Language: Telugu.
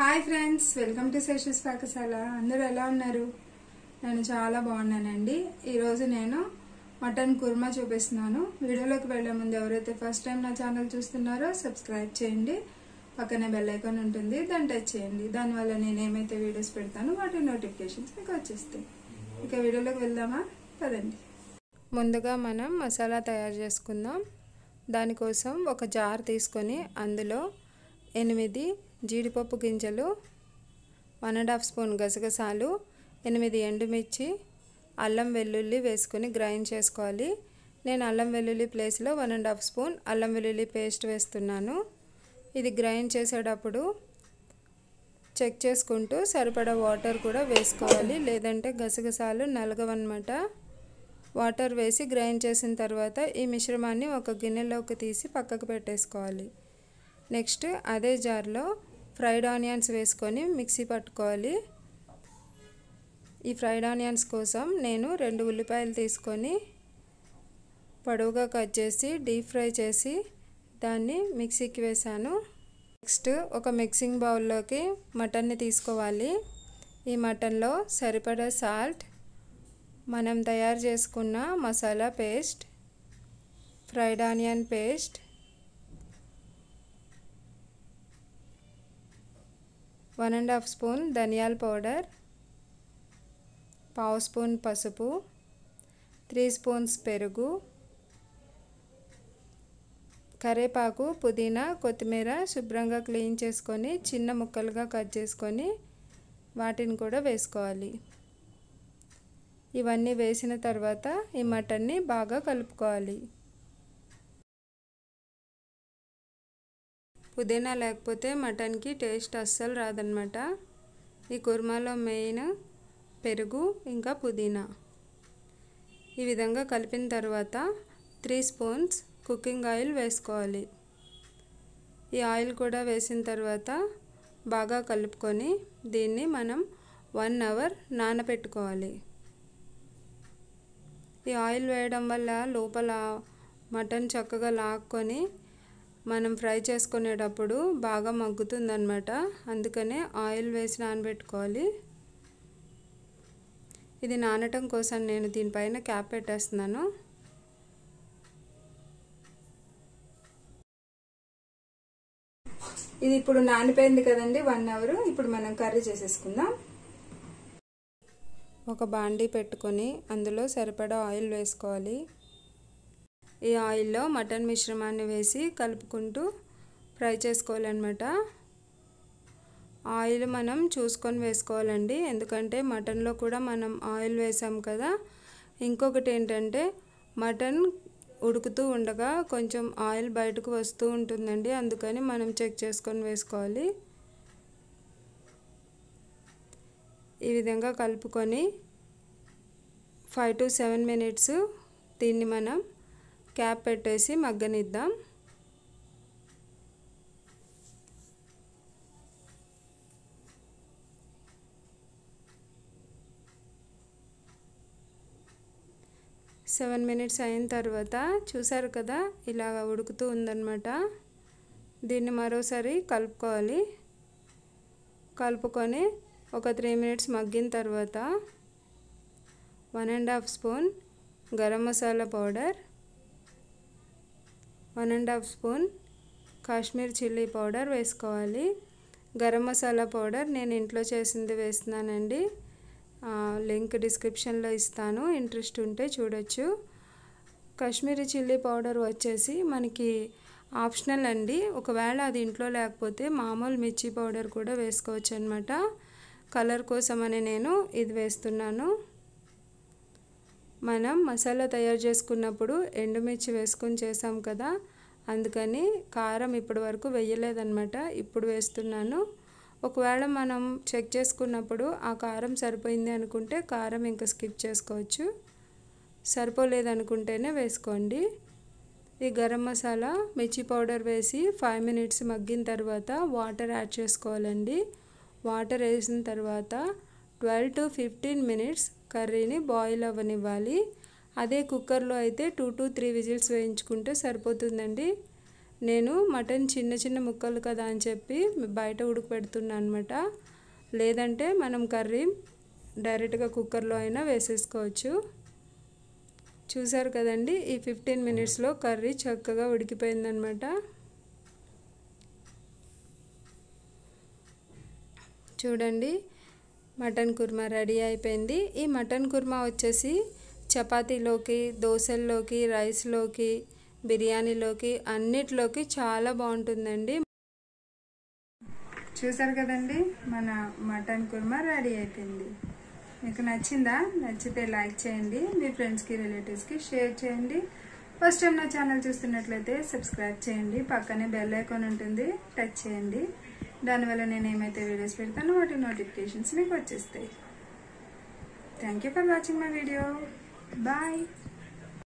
Hi friends, welcome to Sesha's Pakashala. అందరూ ఎలా ఉన్నారు? నేను చాలా బాగున్నానండి. ఈరోజు నేను మటన్ కుర్మా చూపిస్తున్నాను. వీడియోలోకి వెళ్లే ముందు ఎవరైతే ఫస్ట్ టైం నా ఛానల్ చూస్తున్నారో సబ్స్క్రైబ్ చేయండి. పక్కనే బెల్ ఐకాన్ ఉంటుంది, దాన్ని టచ్ చేయండి. దానివల్ల నేను ఏమైతే వీడియోస్ పెడతానో వాటి నోటిఫికేషన్స్ మీకు వచ్చేస్తాయి. ఇక వీడియోలోకి వెళ్దామా? పదండి. ముందుగా మనం మసాలా తయారు చేసుకుందాం. దానికోసం ఒక జార్ తీసుకొని అందులో 8 జీడిపప్పు గింజలు, 1.5 స్పూన్ గసగసాలు, 8 ఎండుమిర్చి, అల్లం వెల్లుల్లి వేసుకొని గ్రైండ్ చేసుకోవాలి. నేను అల్లం వెల్లుల్లి ప్లేస్లో 1.5 స్పూన్ అల్లం వెల్లుల్లి పేస్ట్ వేస్తున్నాను. ఇది గ్రైండ్ చేసేటప్పుడు చెక్ చేసుకుంటూ సరిపడా వాటర్ కూడా వేసుకోవాలి, లేదంటే గసగసాలు నలగవన్నమాట. వాటర్ వేసి గ్రైండ్ చేసిన తర్వాత ఈ మిశ్రమాన్ని ఒక గిన్నెలోకి తీసి పక్కకు పెట్టేసుకోవాలి. నెక్స్ట్ అదే జార్లో ఫ్రైడ్ ఆనియన్స్ వేసుకొని మిక్సీ పట్టుకోవాలి. ఈ ఫ్రైడ్ ఆనియన్స్ కోసం నేను 2 ఉల్లిపాయలు తీసుకొని పొడవుగా కట్ చేసి డీప్ ఫ్రై చేసి దాన్ని మిక్సీకి వేసాను. నెక్స్ట్ ఒక మిక్సింగ్ బౌల్లోకి మటన్ని తీసుకోవాలి. ఈ మటన్లో సరిపడా సాల్ట్, మనం తయారు చేసుకున్న masala paste, fried onion paste, 1.5 spoon ధనియాల పౌడర్, 1/2 స్పూన్ పసుపు, 3 స్పూన్స్ పెరుగు, కరివేపాకు, పుదీనా, కొత్తిమీర శుభ్రంగా క్లీన్ చేసుకొని చిన్న ముక్కలుగా కట్ చేసుకొని వాటిని కూడా వేసుకోవాలి. ఇవన్నీ వేసిన తర్వాత ఈ మటన్ని బాగా కలుపుకోవాలి. పుదీనా లేకపోతే మటన్కి టేస్ట్ అస్సలు రాదనమాట. ఈ కుర్మాలో మెయిన్ పెరుగు ఇంకా పుదీనా. ఈ విధంగా కలిపిన తర్వాత 3 స్పూన్స్ కుకింగ్ ఆయిల్ వేసుకోవాలి. ఈ ఆయిల్ కూడా వేసిన తర్వాత బాగా కలుపుకొని దీన్ని మనం 1 అవర్ నానబెట్టుకోవాలి. ఈ ఆయిల్ వేయడం వల్ల లోపల మటన్ చక్కగా లాక్కొని మనం ఫ్రై చేసుకునేటప్పుడు బాగా మగ్గుతుందన్నమాట. అందుకనే ఆయిల్ వేసి నానబెట్టుకోవాలి. ఇది నానటం కోసం నేను దీనిపైన క్యాప్ పెట్టేస్తున్నాను. ఇది ఇప్పుడు నానిపోయింది కదండి, 1 అవర్. ఇప్పుడు మనం కర్రీ చేసేసుకుందాం. ఒక బాండీ పెట్టుకొని అందులో సరిపడా ఆయిల్ వేసుకోవాలి. ఈ ఆయిల్లో మటన్ మిశ్రమాన్ని వేసి కలుపుకుంటూ ఫ్రై చేసుకోవాలన్నమాట. ఆయిల్ మనం చూసుకొని వేసుకోవాలండి, ఎందుకంటే మటన్లో కూడా మనం ఆయిల్ వేసాం కదా. ఇంకొకటి ఏంటంటే మటన్ ఉడుకుతూ ఉండగా కొంచెం ఆయిల్ బయటకు వస్తూ ఉంటుందండి, అందుకని మనం చెక్ చేసుకొని వేసుకోవాలి. ఈ విధంగా కలుపుకొని 5 to 7 మినిట్స్ దీన్ని మనం క్యాప్ పెట్టేసి మగ్గనిద్దాం. సెవెన్ మినిట్స్ అయిన తర్వాత చూసారు కదా, ఇలాగ ఉడుకుతూ ఉందన్నమాట. దీన్ని మరోసారి కలుపుకోవాలి. కలుపుకొని ఒక 3 మినిట్స్ మగ్గిన తర్వాత 1.5 spoon garam masala powder, 1.5 spoon Kashmir chilli powder వేసుకోవాలి. గరం మసాలా పౌడర్ నేను ఇంట్లో చేసింది వేస్తున్నానండి. లింక్ డిస్క్రిప్షన్లో ఇస్తాను, ఇంట్రెస్ట్ ఉంటే చూడొచ్చు. కాశ్మీరీ చిల్లీ పౌడర్ వచ్చేసి మనకి ఆప్షనల్ అండి. ఒకవేళ అది ఇంట్లో లేకపోతే మామూలు మిర్చి పౌడర్ కూడా వేసుకోవచ్చు అన్నమాట. కలర్ కోసమని నేను ఇది వేస్తున్నాను. మనం మసాలా తయారు చేసుకున్నప్పుడు ఎండుమిర్చి వేసుకొని చేసాం కదా, అందుకని కారం ఇప్పటి వరకు వేయలేదన్నమాట. ఇప్పుడు వేస్తున్నాను. ఒకవేళ మనం చెక్ చేసుకున్నప్పుడు ఆ కారం సరిపోయింది అనుకుంటే కారం ఇంకా స్కిప్ చేసుకోవచ్చు, సరిపోలేదనుకుంటేనే వేసుకోండి. ఈ గరం మసాలా మిర్చి పౌడర్ వేసి 5 మినిట్స్ మగ్గిన తర్వాత వాటర్ యాడ్ చేసుకోవాలండి. వాటర్ వేసిన తర్వాత 12 to 15 మినిట్స్ కర్రీని బాయిల్ అవ్వనివ్వాలి. అదే కుక్కర్లో అయితే 2 to 3 విజిల్స్ వేయించుకుంటే సరిపోతుందండి. నేను మటన్ చిన్న చిన్న ముక్కలు కదా అని చెప్పి బయట ఉడకబెడుతున్నాను అనమాట. లేదంటే మనం కర్రీ డైరెక్ట్గా కుక్కర్లో అయినా వేసేసుకోవచ్చు. చూసారు కదండి, ఈ 15 మినిట్స్లో కర్రీ చక్కగా ఉడికిపోయిందనమాట. చూడండి, మటన్ కుర్మా రెడీ అయిపోయింది. ఈ మటన్ కుర్మా వచ్చేసి చపాతీలోకి, దోశల్లోకి, రైస్లోకి, బిర్యానీలోకి అన్నిట్లోకి చాలా బాగుంటుందండి. చూసారు కదండి, మన మటన్ కుర్మా రెడీ అయిపోయింది. మీకు నచ్చిందా? నచ్చితే లైక్ చేయండి, మీ ఫ్రెండ్స్కి రిలేటివ్స్కి షేర్ చేయండి. ఫస్ట్ టైం నా ఛానల్ చూస్తున్నట్లయితే సబ్స్క్రైబ్ చేయండి. పక్కనే బెల్ ఐకాన్ ఉంటుంది, టచ్ చేయండి. దానివల్ల నేను ఏమైతే వీడియోస్ పెడతానో వాటి నోటిఫికేషన్స్ మీకు వచ్చేస్తాయి. Thank you for watching my video. Bye.